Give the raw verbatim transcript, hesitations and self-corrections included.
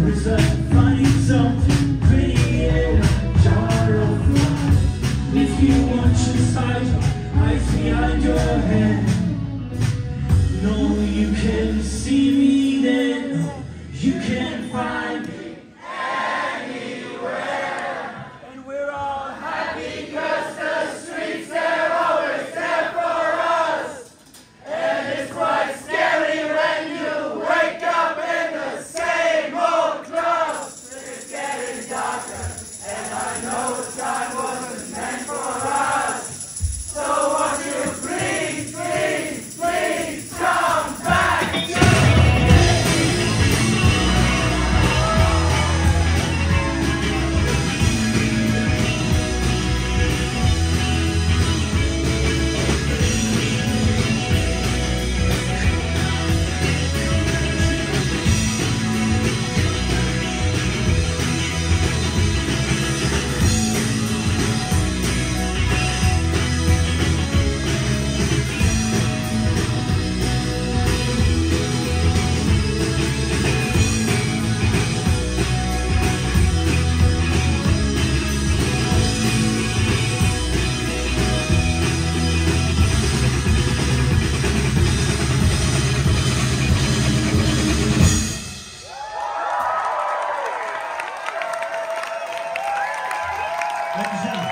There's a finding something pretty in a jar of wine. If you want your sight, eyes behind your head. No, you can see me then. No, you can find me anywhere. And we're all happy cause the streets, they're always there for us. And it's quite scary when you wake up in the same old club. It's getting darker, and I know the sky wasn't meant for us. So won't you please, please, please come back to me? Thank you, Jeff.